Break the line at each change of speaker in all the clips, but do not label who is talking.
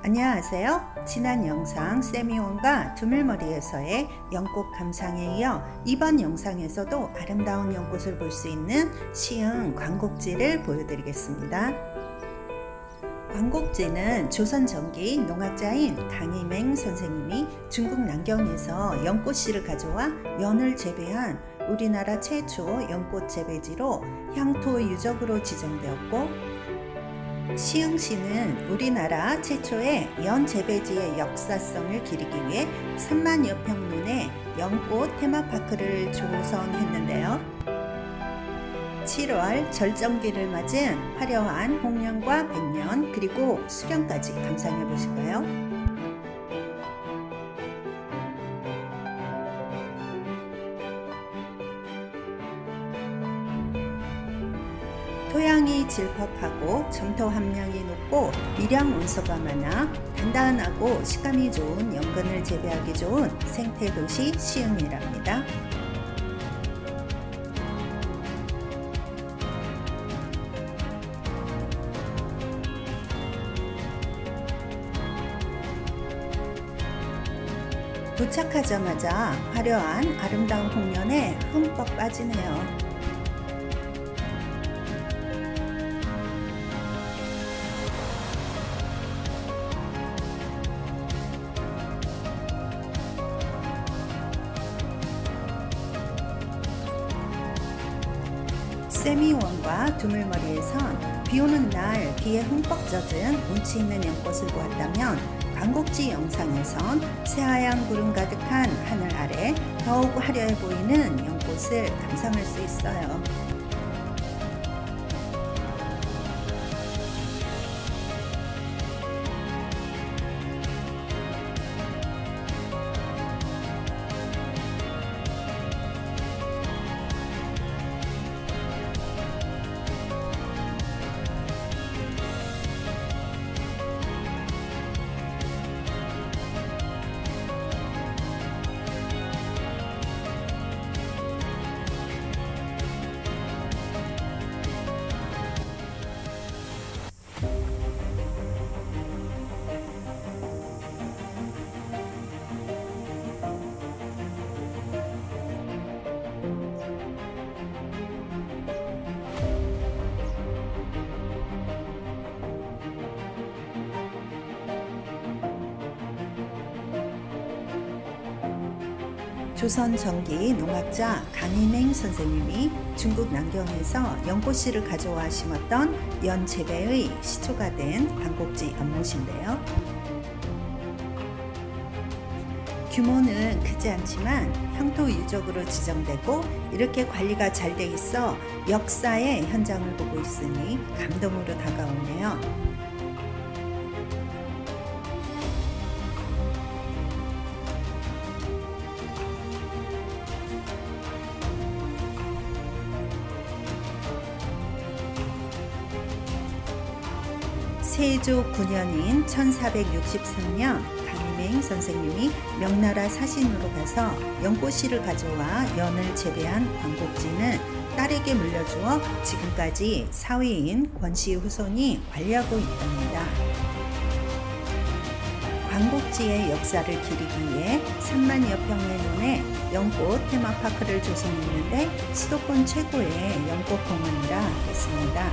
안녕하세요. 지난 영상 세미원과 두물머리에서의 연꽃 감상에 이어 이번 영상에서도 아름다운 연꽃을 볼 수 있는 시흥 광곡지를 보여드리겠습니다. 광곡지는 조선 전기 농학자인 강희맹 선생님이 중국 남경에서 연꽃씨를 가져와 연을 재배한 우리나라 최초 연꽃 재배지로 향토 유적으로 지정되었고, 시흥시는 우리나라 최초의 연 재배지의 역사성을 기리기 위해 3만여 평론의 연꽃 테마파크를 조성했는데요. 7월 절정기를 맞은 화려한 홍련과 백년 그리고 수련까지 감상해 보실까요? 토양이 질퍽하고 점토 함량이 높고 미량 원소가 많아 단단하고 식감이 좋은 연근을 재배하기 좋은 생태도시 시흥이랍니다. 도착하자마자 화려한 아름다운 홍련에 흠뻑 빠지네요. 세미원과 두물머리에선 비오는 날 비에 흠뻑 젖은 운치 있는 연꽃을 보았다면, 광곡지 영상에선 새하얀 구름 가득한 하늘 아래 더욱 화려해 보이는 연꽃을 감상할 수 있어요. 조선 전기 농학자 강희맹 선생님이 중국 남경에서 연꽃씨를 가져와 심었던 연 재배의 시초가 된 광곡지 연못인데요. 규모는 크지 않지만 향토 유적으로 지정되고 이렇게 관리가 잘 돼 있어 역사의 현장을 보고 있으니 감동으로 다가오네요. 세조 9년인 1463년 강희맹 선생님이 명나라 사신으로 가서 연꽃씨를 가져와 연을 재배한 광곡지는 딸에게 물려주어 지금까지 사위인 권씨 후손이 관리하고 있답니다. 광곡지의 역사를 기리기 위해 3만여 평의 논에 연꽃 테마파크를 조성했는데 수도권 최고의 연꽃공원이라 했습니다.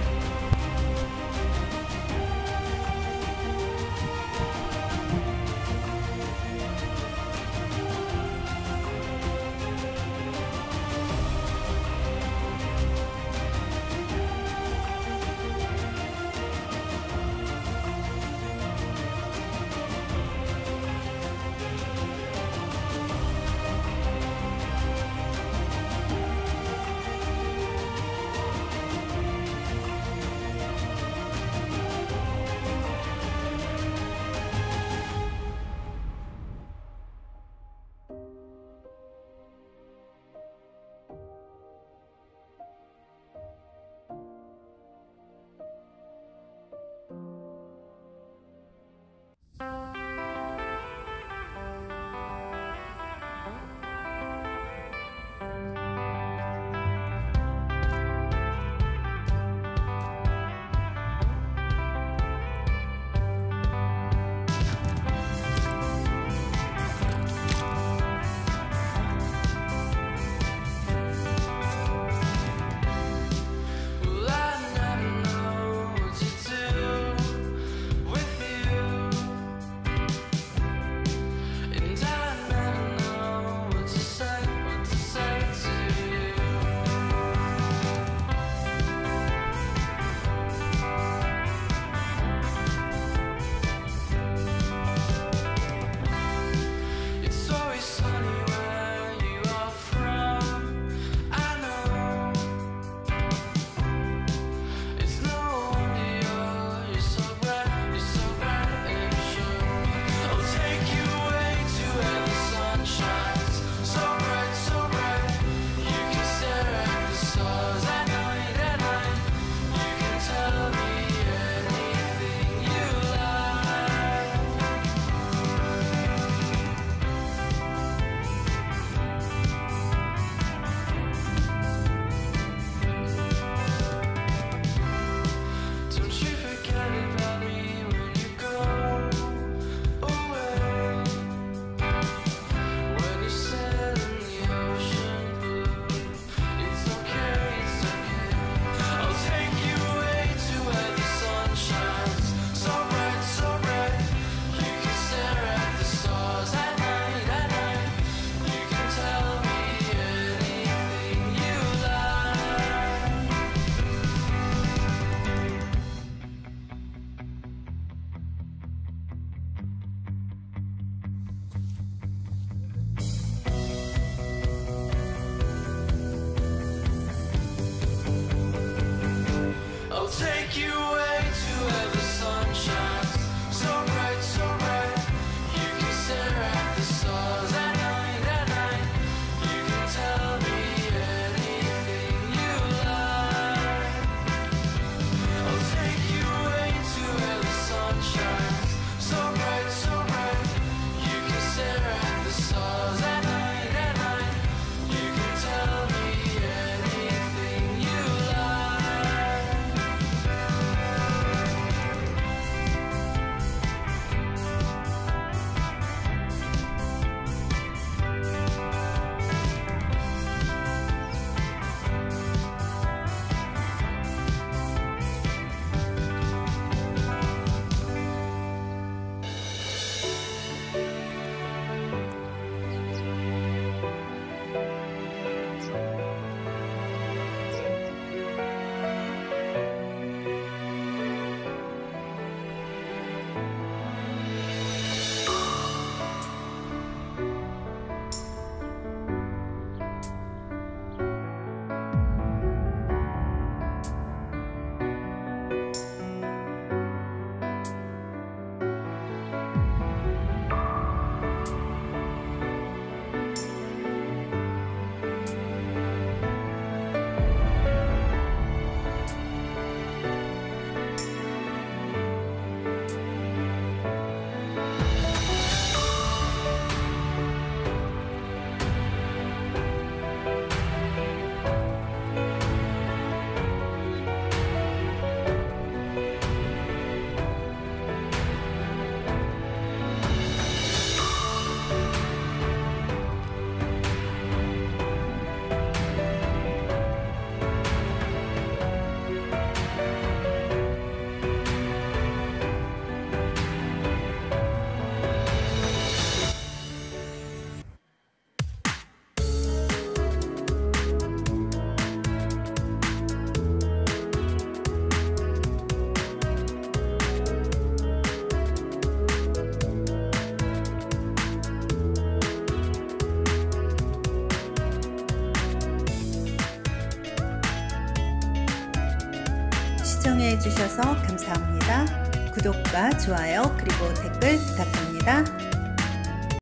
시청해 주셔서 감사합니다. 구독과 좋아요 그리고 댓글 부탁드립니다.